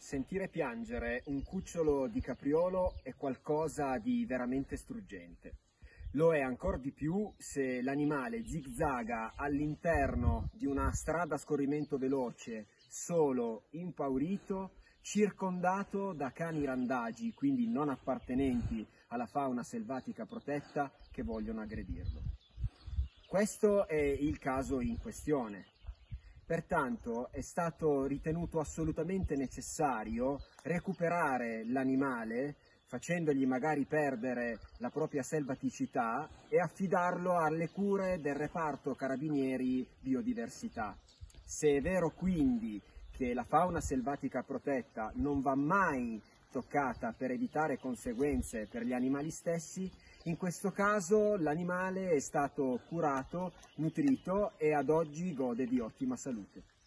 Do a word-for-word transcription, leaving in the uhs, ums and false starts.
Sentire piangere un cucciolo di capriolo è qualcosa di veramente struggente. Lo è ancor di più se l'animale zigzaga all'interno di una strada a scorrimento veloce, solo, impaurito, circondato da cani randagi, quindi non appartenenti alla fauna selvatica protetta, che vogliono aggredirlo. Questo è il caso in questione. Pertanto è stato ritenuto assolutamente necessario recuperare l'animale, facendogli magari perdere la propria selvaticità, e affidarlo alle cure del reparto Carabinieri Biodiversità. Se è vero quindi che la fauna selvatica protetta non va mai toccata per evitare conseguenze per gli animali stessi, in questo caso l'animale è stato curato, nutrito e ad oggi gode di ottima salute.